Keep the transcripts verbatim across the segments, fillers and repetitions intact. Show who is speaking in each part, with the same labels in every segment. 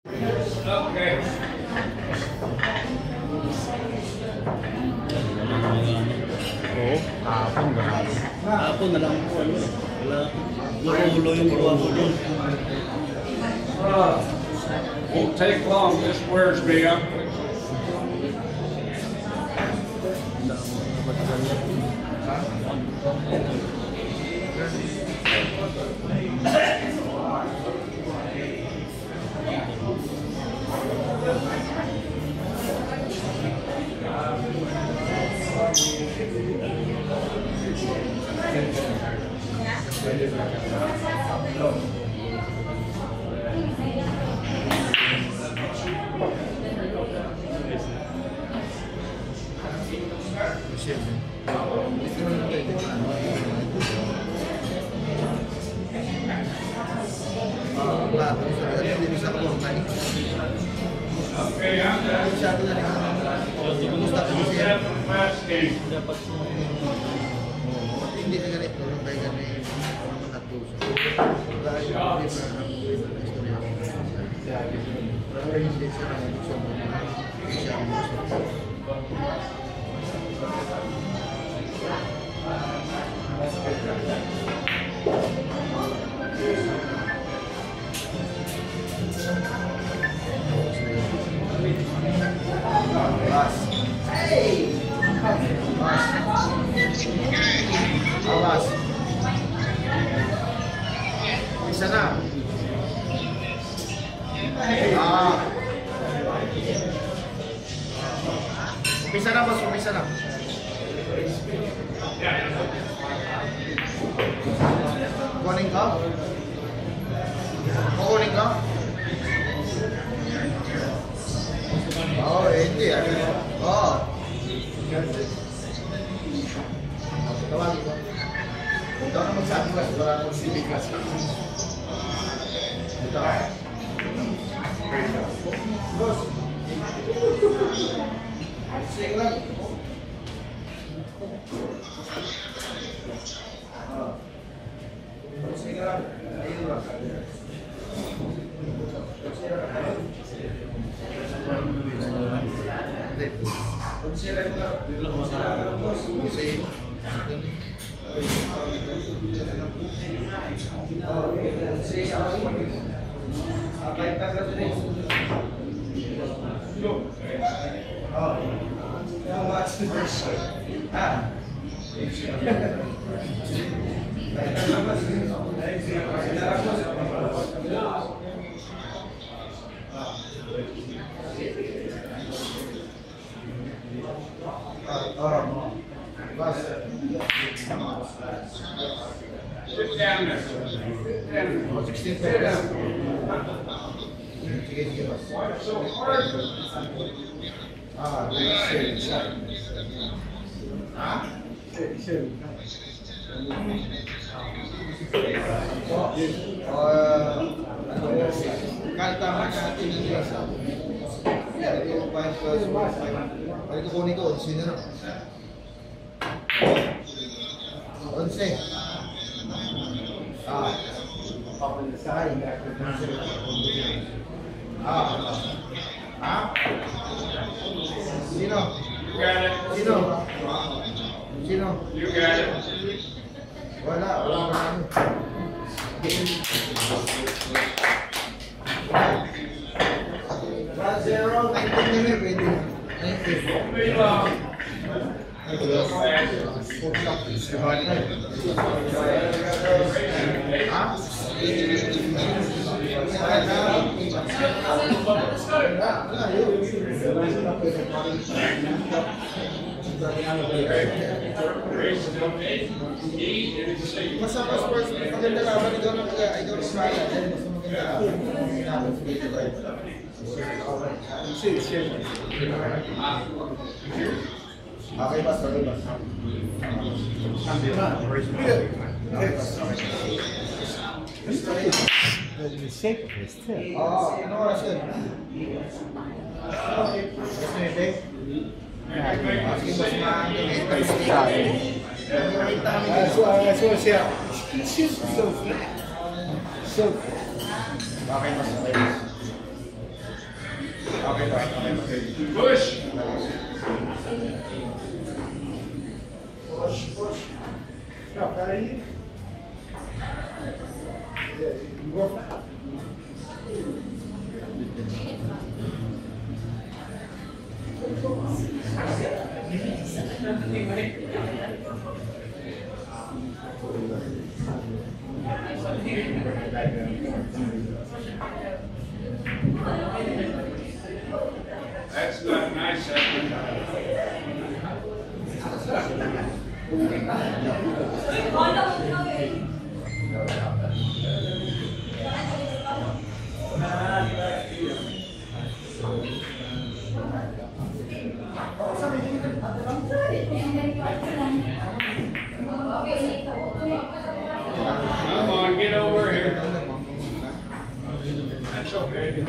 Speaker 1: Okay.
Speaker 2: Oo, hapon ba?
Speaker 3: Hapon na lang po. Wala. Lulo yung buwa ko doon.
Speaker 1: Won't take long. This wears me up. Okay, I'm done.
Speaker 4: Hindi na ganito, kaya ganito mga katuso. Dahil hindi pa na istorya ko. Pero hindi siya na gusto mo na siya ang gusto. Awas. Hey! Awas. Bisa na. Ah. Bisa na, bos. Bisa na. Kunin ka? Kunin ka? Oh, hindi. Oh. Tawagin ko. Ito na magsabi ka. Wala akong silikas. Ito ka. Boss. Sige lang. Sige lang. Ayun lang.
Speaker 1: Sit down there.
Speaker 4: sixteen
Speaker 1: Sit down.
Speaker 4: Sige, sige, boss.
Speaker 1: Why so hard?
Speaker 4: Ah, sige. Ha? Sige. Kahit tama natin yung nila. Ito yung five plus one. Ay, kukunin ko. Sino na? Onse. Ah. Ah. Ah. Sino?
Speaker 1: You got it.
Speaker 4: Sino? Sino?
Speaker 1: You got it.
Speaker 4: Wala. Wala pa namin. one zero. nineteen nila. Pwede. nineteen.
Speaker 1: Move on.
Speaker 4: Ha? Mas ako sports, maganda laban, ikaw na ikaw na smile, mas maganda laban. Okay, boss, okay, boss.
Speaker 2: The shape of his tip.
Speaker 4: Oh, ano oras yun? Gusto niyo, Dave? Sige, boss, maangin.
Speaker 2: That's why that's what siya. He shoots so flat. So flat.
Speaker 4: Okay, boss, okay, boss.
Speaker 1: Push.
Speaker 2: Não, peraí. Igual.
Speaker 1: That's not nice. Efren. Come on, get over here. That's okay.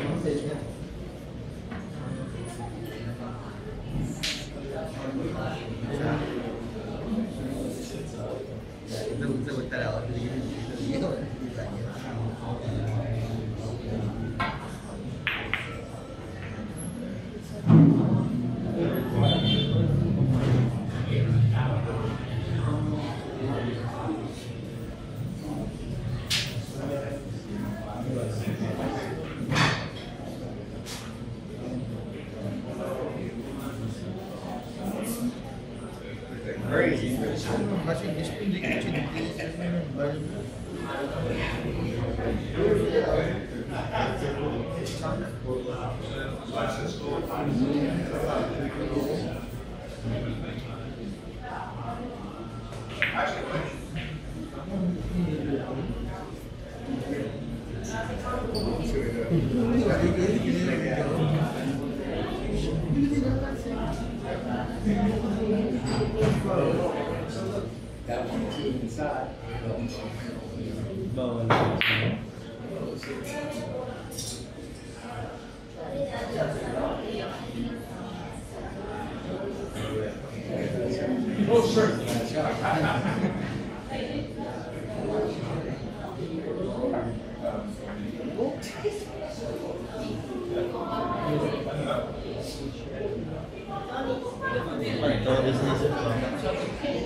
Speaker 1: Crazy.
Speaker 4: Kasi hindi ko
Speaker 2: That one too inside.
Speaker 3: Bawal.
Speaker 1: Oh, sure.
Speaker 3: Ito, business ito.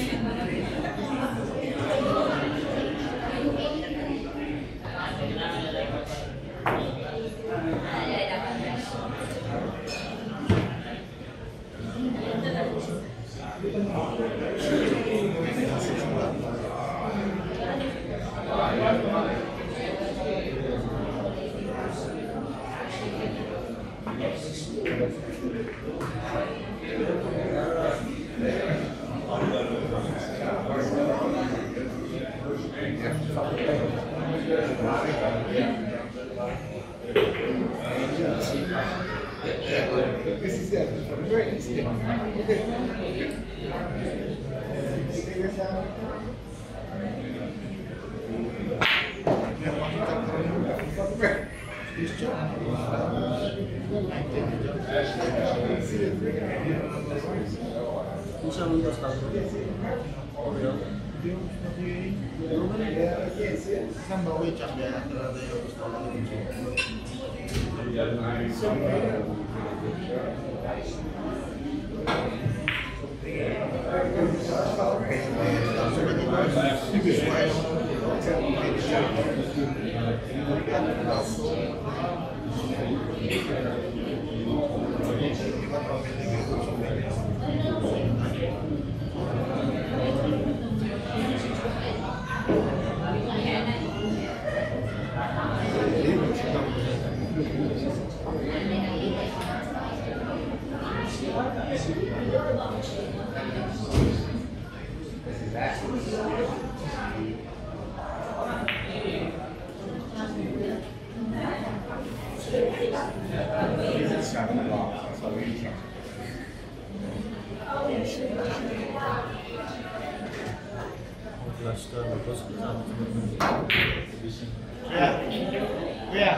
Speaker 2: This is it. Great.
Speaker 3: Kung saan ang basta ko?
Speaker 4: Isang bawi check yan at talaga yung gusto ko.
Speaker 3: Cluster, terus kita
Speaker 2: Yeah. Yeah.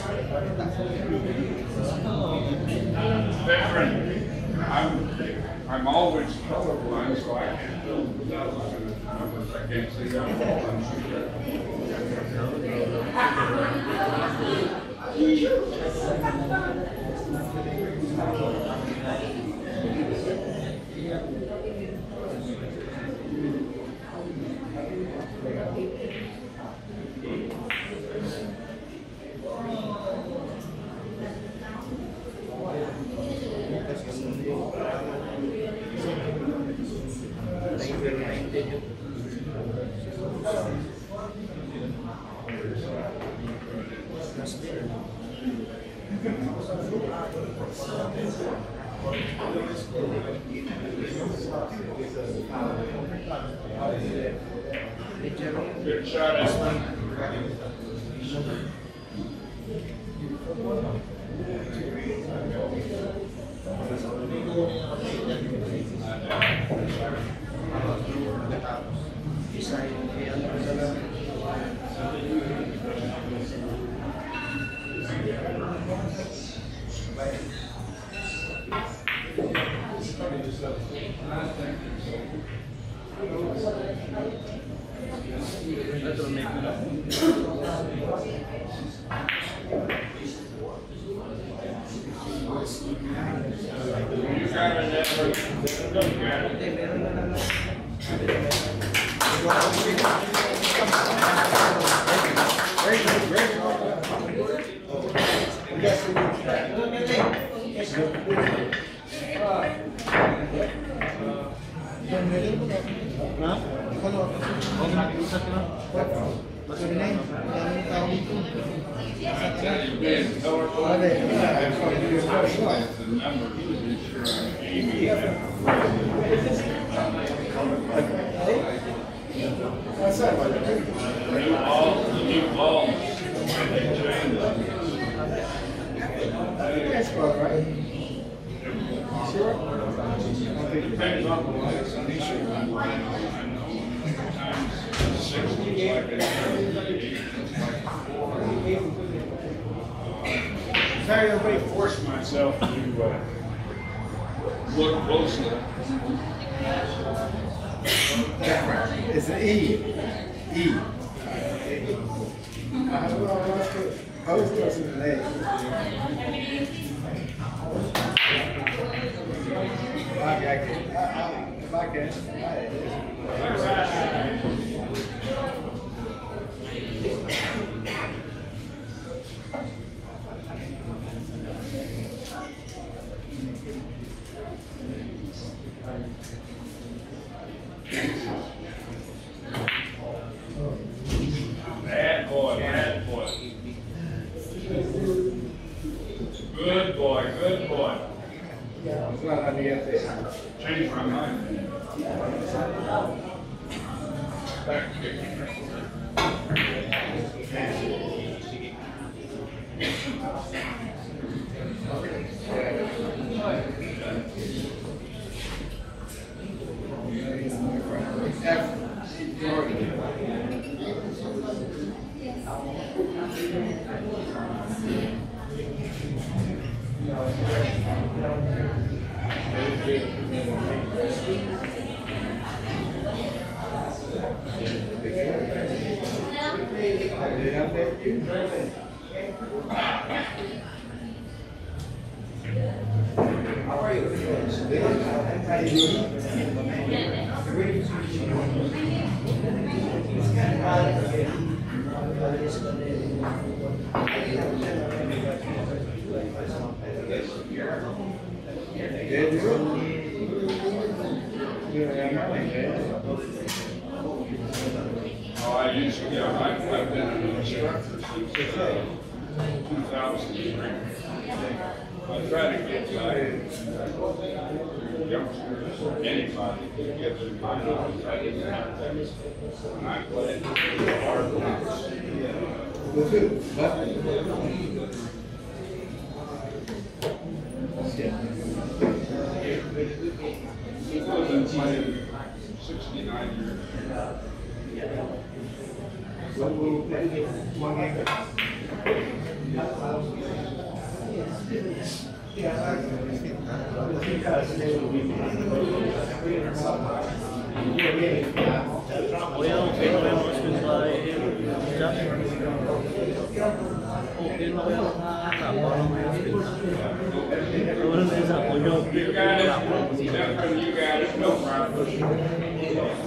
Speaker 1: Efren, I'm, I'm always colorblind, so I can't tell without looking at the numbers. I can't see how good shot, Efren. You got it, Efren. Look at it.
Speaker 3: Ha? Huwag nakikisat na. I tell you, being colorblind, that's what you do. The numbers is sure the new balls, the new balls, they change them.
Speaker 2: That's about right. Sure?
Speaker 1: Depends on the light, some of these are on line, I know. Sometimes sixty, like it's thirty-eight, it's like four. Sorry, everybody forced myself to uh, look closely.
Speaker 2: It's an E. E. I was close to the leg. If I can, if I can,
Speaker 1: Bad boy, bad boy. Good boy, good boy.
Speaker 2: it's not on the F A.
Speaker 1: Change my mind. Back kick. Oh, I used to, yeah, I've, I've been an instructor since uh, two thousand three. I try to get guys, youngsters, anybody to get to my knowledge. I didn't have that. When I played hard ones. I've been playing sixty-nine years.
Speaker 2: Yeah,
Speaker 5: Kuya, okay na kayo mga school sa Jack? Okay na kayo nakakapa ng mga school. Wala na isa ko yun.
Speaker 3: You got it. Efren, you got it. No problem.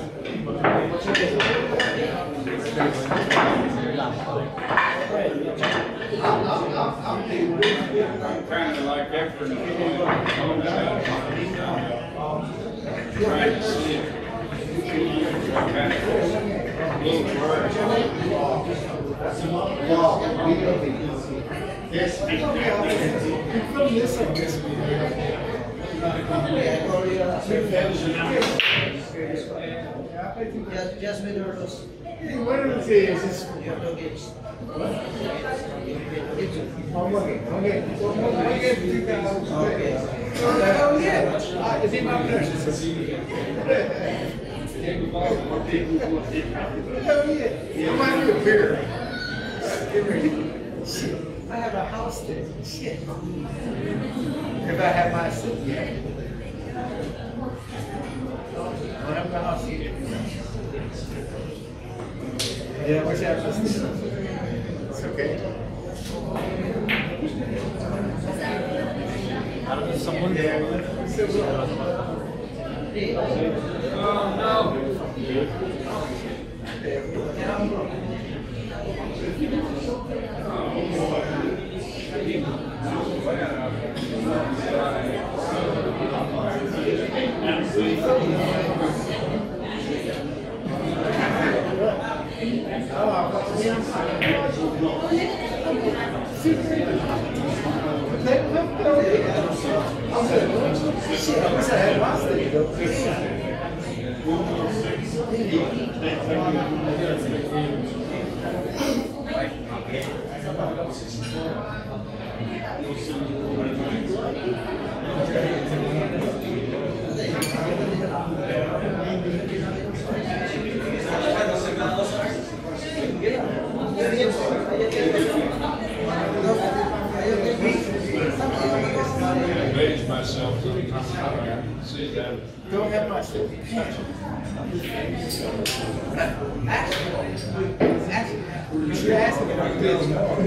Speaker 3: Kind of like Efren. Trying to see it. Kind of little bird.
Speaker 2: Yes, I don't know. From this, I guess we
Speaker 4: Just, just with your loss.
Speaker 2: One of the things is,
Speaker 4: Your two games.
Speaker 2: I'm looking, okay, so I get two thousand.
Speaker 4: Okay.
Speaker 2: Oh, yeah, it's in my precious. Hell yeah, I might be a beer. Shit, I have a house there, shit. If I had my seat, yeah. I have the house here. Yeah, what's happening? It's okay.
Speaker 5: Harap sa mundo.
Speaker 2: Shit, I wish I had my steak though.
Speaker 3: Raise myself sometimes. See that?
Speaker 2: Don't have my steak. You should ask me if I did more.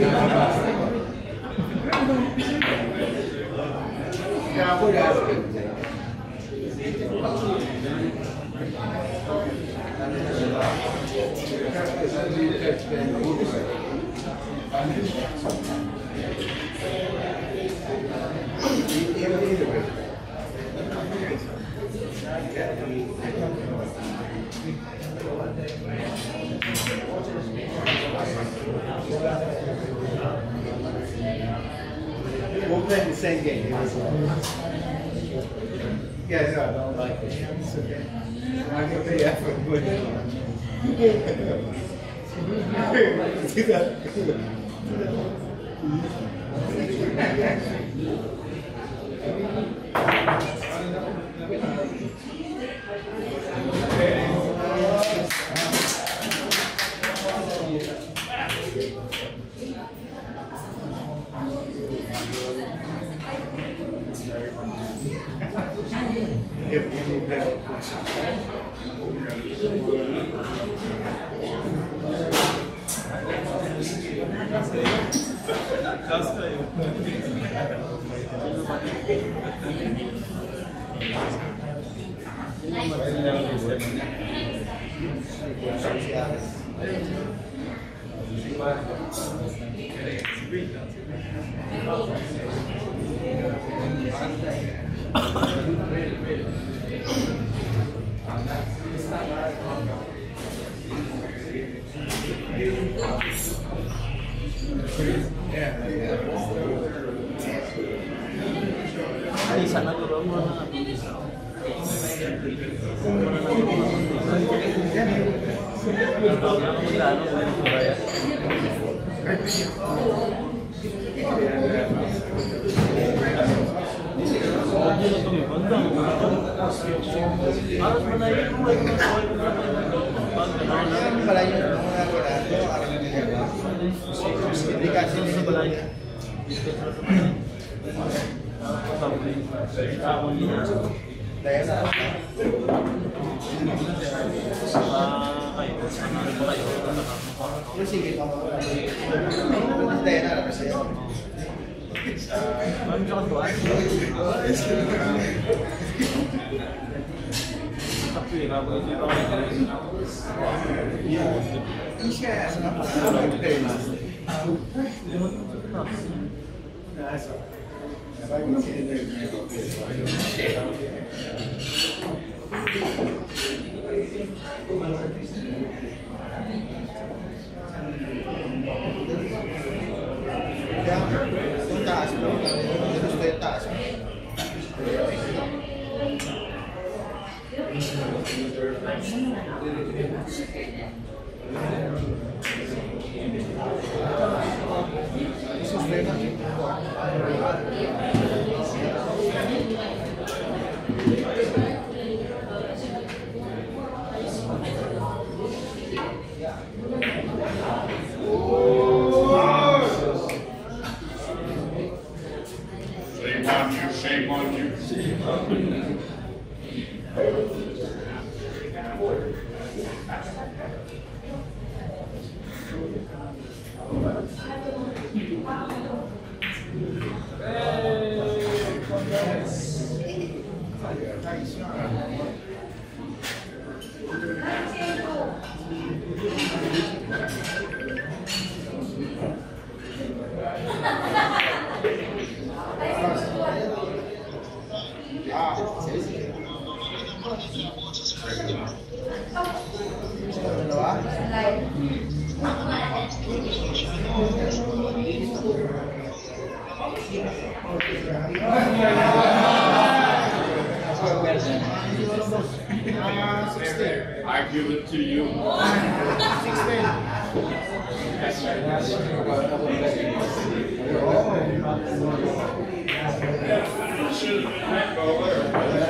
Speaker 2: Yeah, I would ask him. We'll play the same game. Yeah, no, I don't like it. It's okay. I'm gonna pay effort with
Speaker 5: Ay, sana turo mo na. Harus menaik rumah itu dikasih sebelahnya.
Speaker 2: Dahil na. Sige, dahil na kasi. Yung taas mo, gusto yung taas mo.
Speaker 3: Shame on you, shame on you. I give it to you. sixteen. Yes, sir. Should have been that goal there.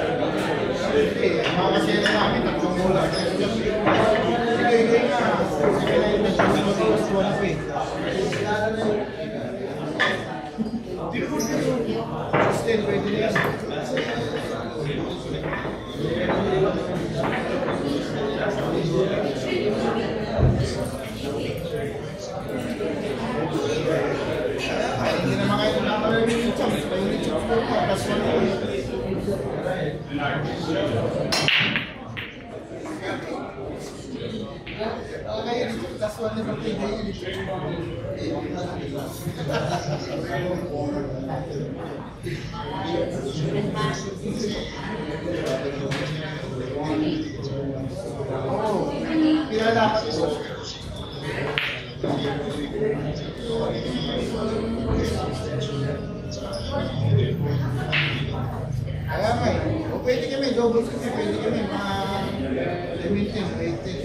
Speaker 2: Kaya may, o pwede kami, doubles kasi pwede kami, mga seventeen, eighteen.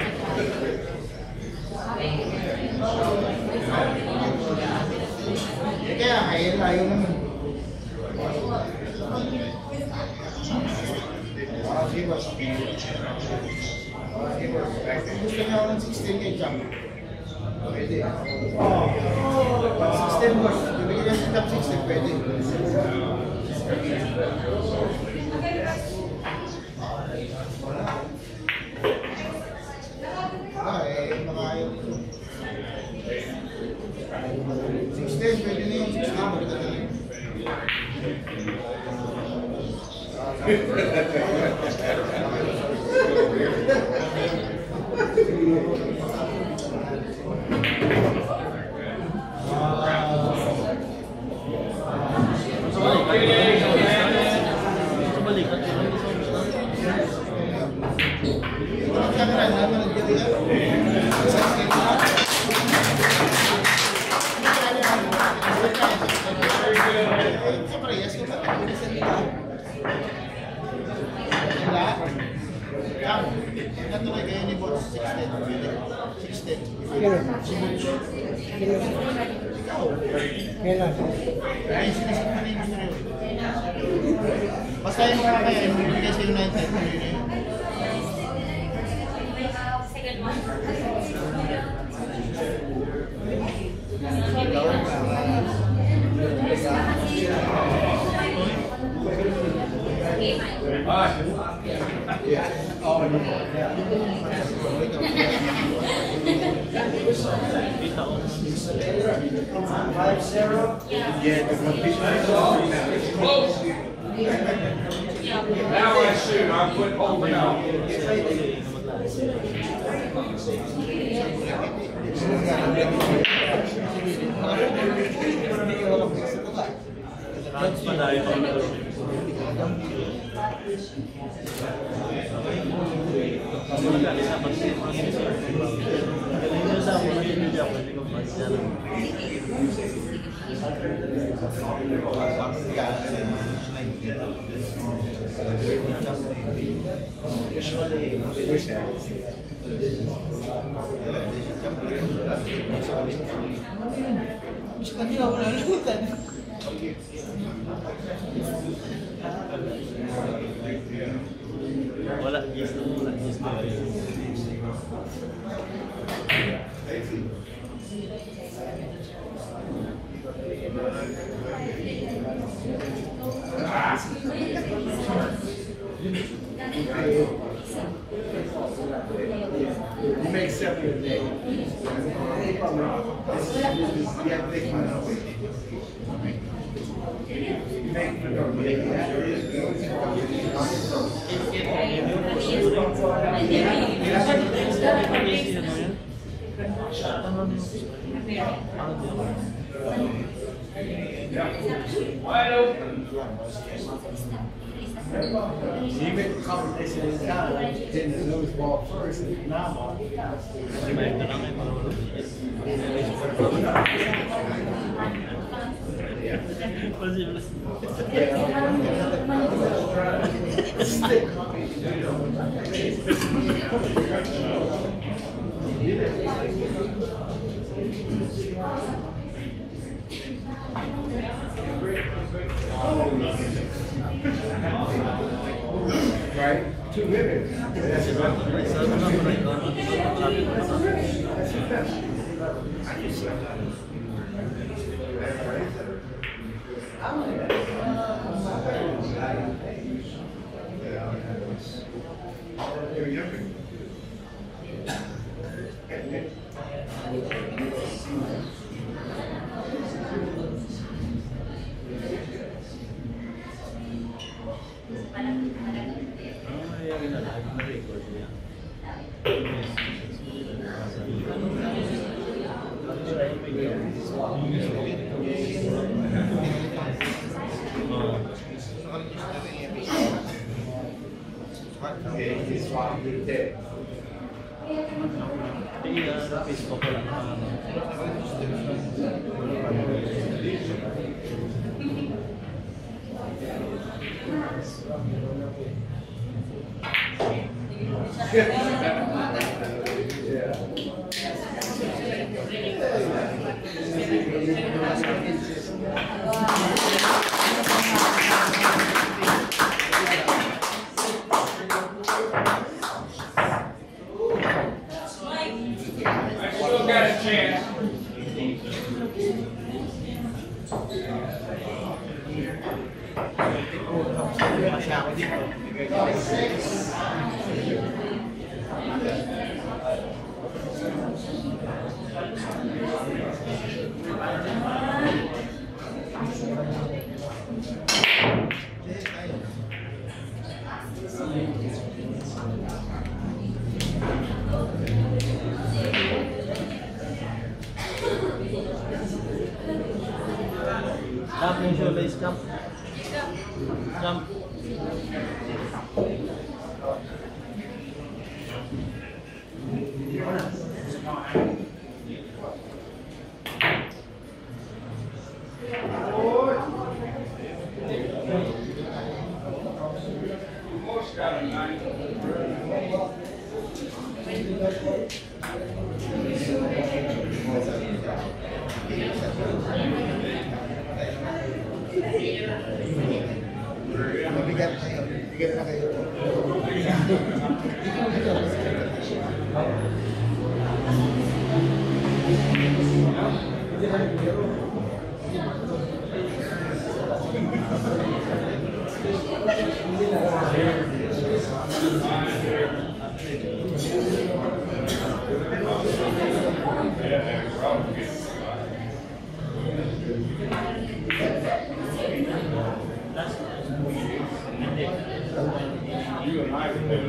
Speaker 2: Eh kaya, kaya layo naman. Ah, sige boss. Ah, sige boss. Gusto niya ako ng sixteen kay Jam. Pwede. sixteen boss. Bibigyan niya sa top sixteen, pwede. Ah, eh, mga ayaw. sixteen, pwede na yung sixteen. Pwede na yun. Basta yung mga kaya, yung bibigay sa United. Second one. Five zero. Yeah, the one piece.
Speaker 3: Close. Now I shoot. I quit holding on.
Speaker 5: Wala, yes na wala, yes na.
Speaker 2: You make seven a day. This is yeah, big money. You make
Speaker 3: Wide open.
Speaker 2: you make the competition in town, then the lose ball first, and now right? Two women. That's
Speaker 5: Facebook ko lang. Jump yung shoulders, jump. Jump.
Speaker 2: Mabigat kayo. Bigat na kayo.
Speaker 3: You and I would do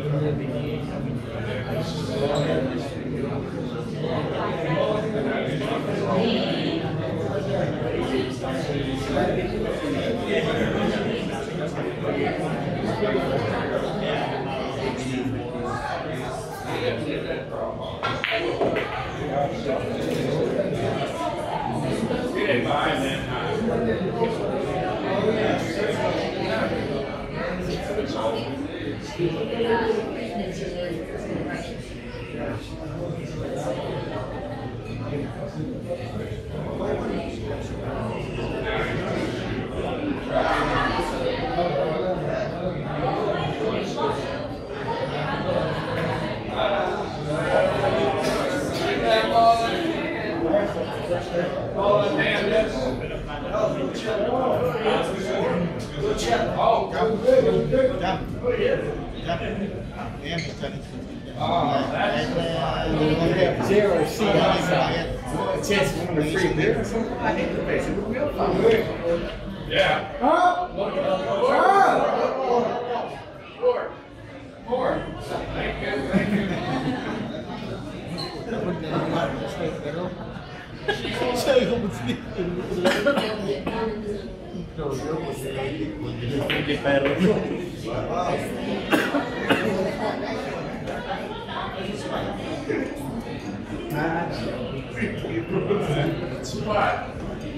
Speaker 3: We didn't buy that
Speaker 2: Zero C outside. A chance to win a free beer or something. I hate the place. It would be fun.
Speaker 3: Yeah. Four. Four. Thank you. Thank you. Spot.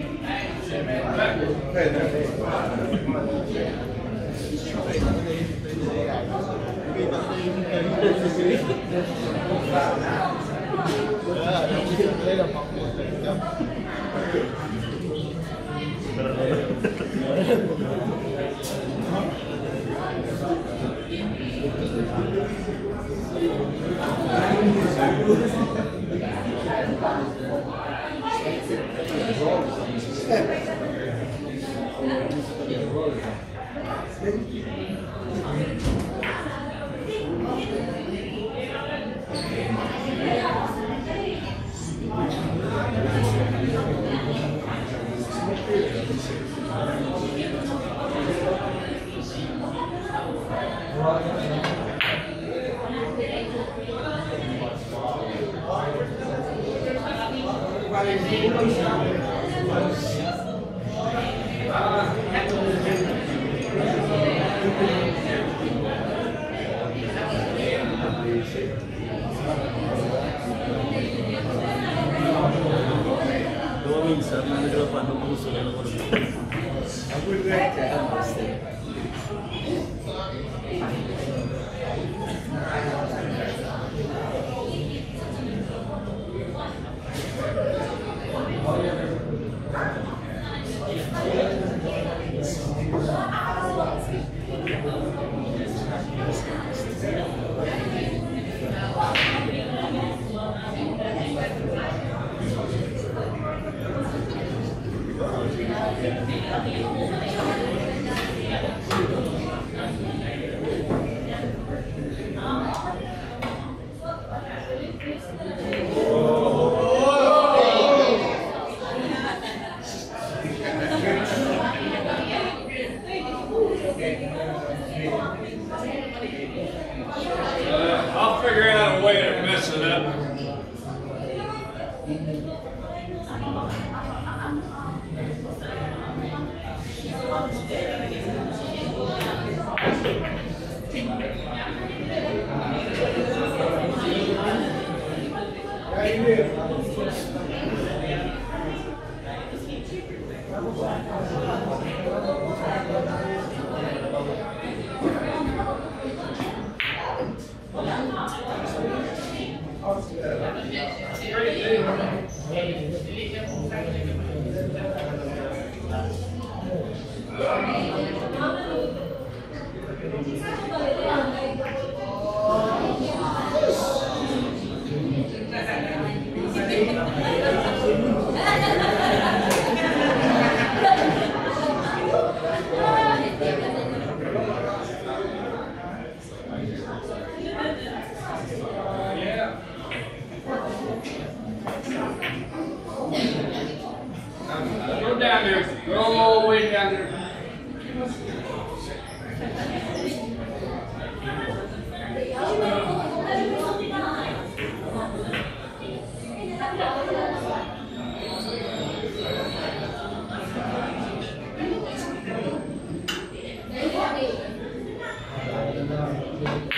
Speaker 3: I'll figure out a way to mess it up. Go down there. Go all the way down there.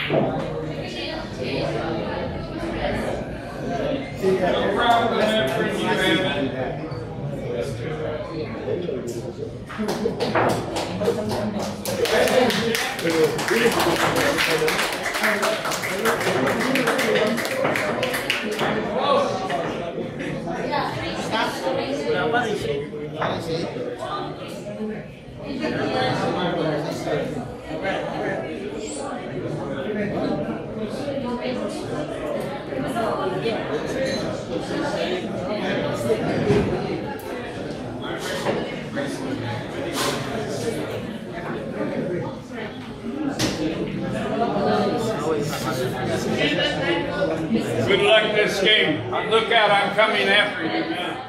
Speaker 3: No problem, Efren, you have it. Good luck this game. Look out, I'm coming after you now.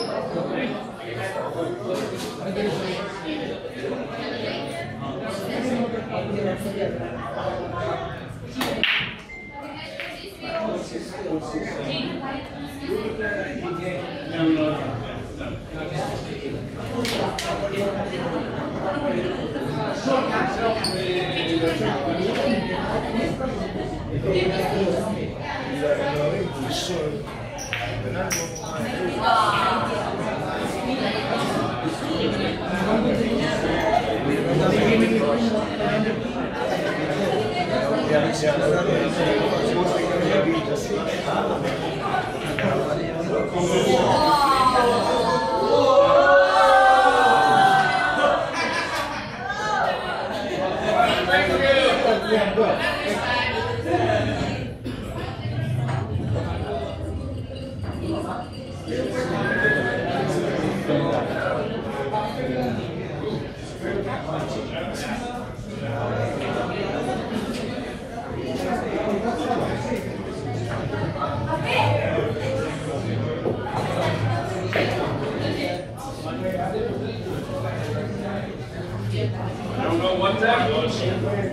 Speaker 3: I don't know what that was.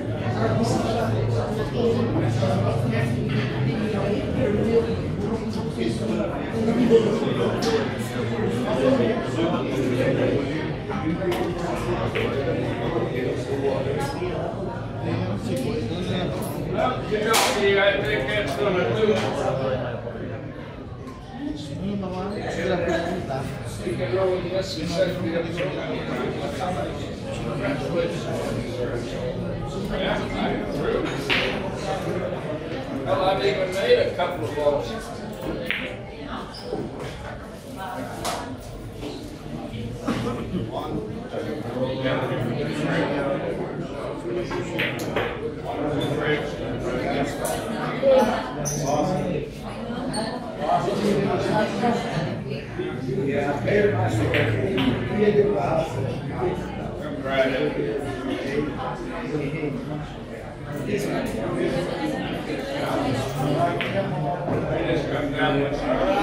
Speaker 3: Well, you know, see, I think that's gonna do it. You can roll with this and set it up. Yeah, I'm through. Well, I've even made a couple of balls. Come right up here. Just come down with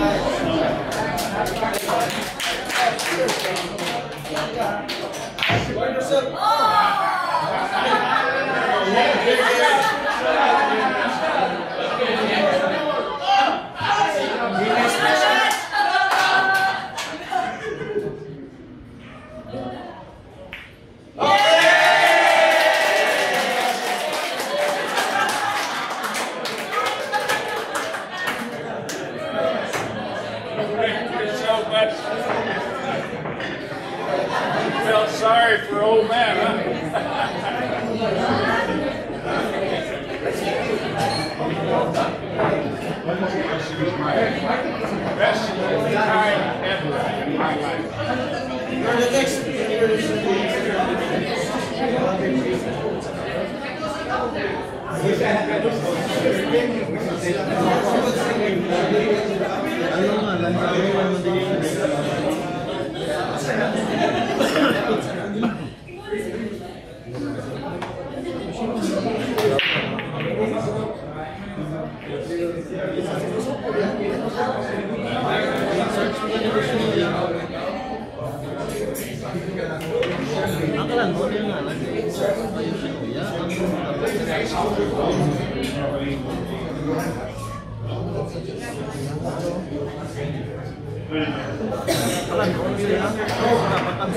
Speaker 3: felt sorry for old man, huh? Best time ever in my life.
Speaker 2: You're the next.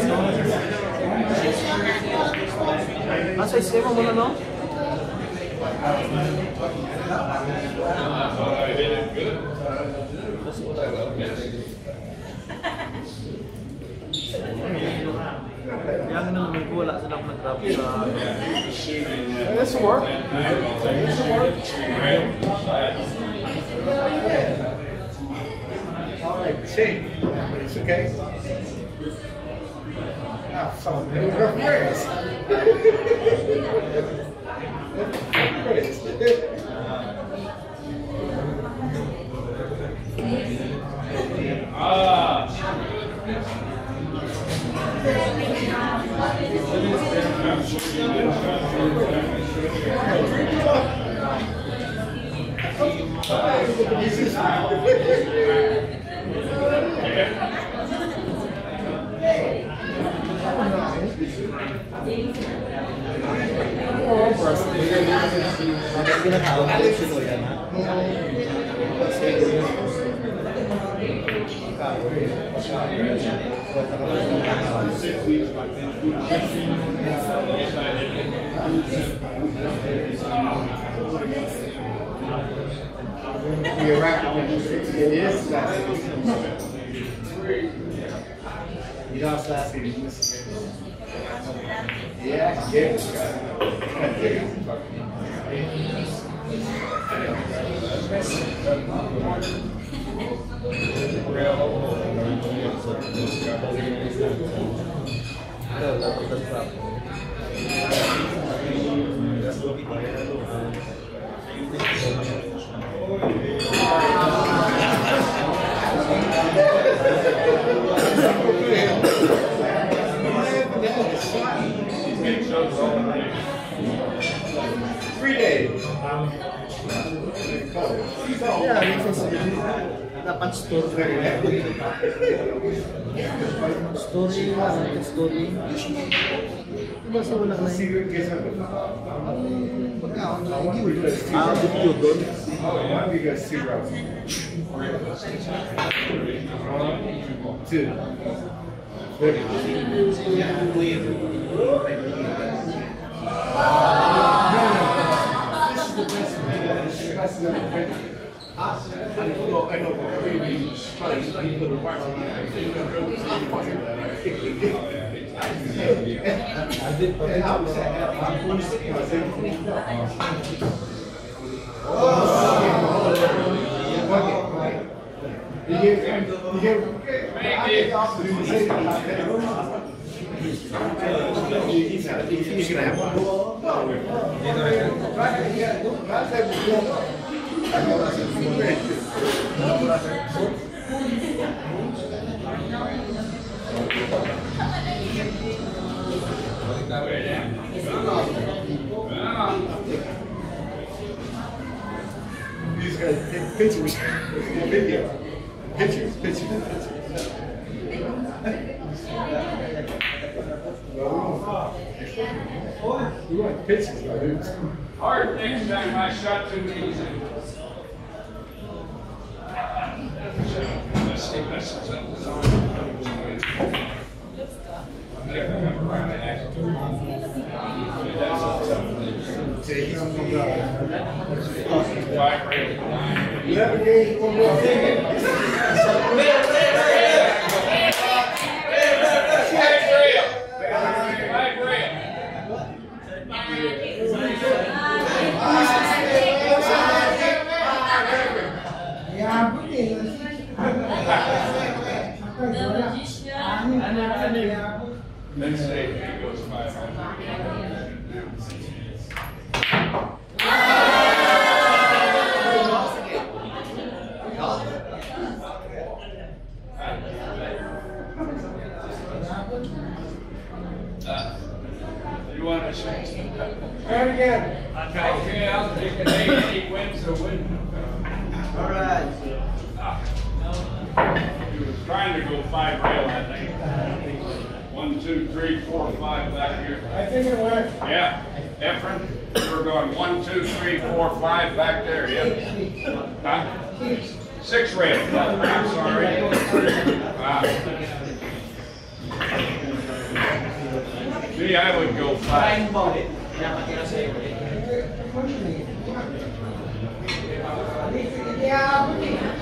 Speaker 5: Nasa isema mo na, no?
Speaker 3: thought I did it good.
Speaker 5: Kaya nga naman ko wala silang nag-drop sa...
Speaker 2: This will work. This will work. All right, shake. It's okay. Ah, so Reyes.
Speaker 3: Ah.
Speaker 2: You're right. It is last You lost last season. Yeah, yeah. Three days.
Speaker 4: Yeah, minsan dapat store ka rin. Story nga, story. Diba sa wala na yun? Pagka-online yun. Ah, video doon.
Speaker 2: Two. These guys take pictures. Video. Pictures, pictures, pictures. You want pictures, right?
Speaker 3: Hard next time I shot too easy.
Speaker 2: Eleven days, one more thing.
Speaker 3: Let's say it goes five hundred. Uh, you want to shoot?
Speaker 2: Try it again.
Speaker 3: Okay, I'll take an eight, eight wins to win.
Speaker 4: All right.
Speaker 3: He was trying to go five rail that night. One, two, three, four, five back here.
Speaker 2: I think it worked.
Speaker 3: Yeah, Efren, we're going one, two, three, four, five back there, yeah. Huh? Six rail, I'm sorry. Ah. See, I would go five.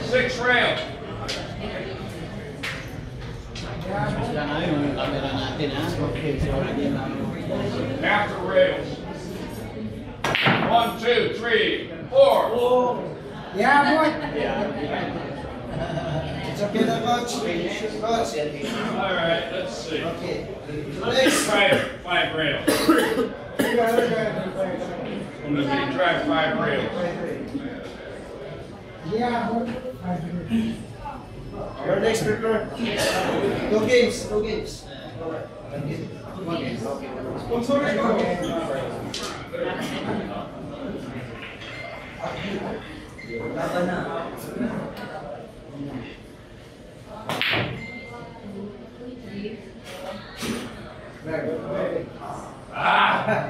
Speaker 3: Six rail.
Speaker 5: Sila na yung camera natin ha. Okay, so lagyan na.
Speaker 3: After rails. One, two, three, four.
Speaker 2: Yeah, boy.
Speaker 5: Yeah.
Speaker 2: It's okay, na, coach. Coach.
Speaker 3: All right, let's see.
Speaker 2: Okay.
Speaker 3: Let's try five rails. Let me try five rails.
Speaker 2: Yeah, boy. Your next prepare. Two games, two games. One game, okay. Sponsor ko. Laban na.
Speaker 3: Ah,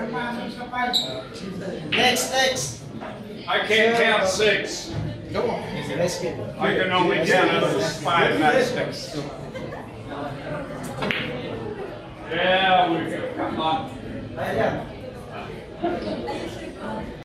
Speaker 2: Next, next.
Speaker 3: I can't count six.
Speaker 2: Come on. Let's get it.
Speaker 3: I can only count up to five, not six. Yeah, we go. Come on.
Speaker 2: Ayan.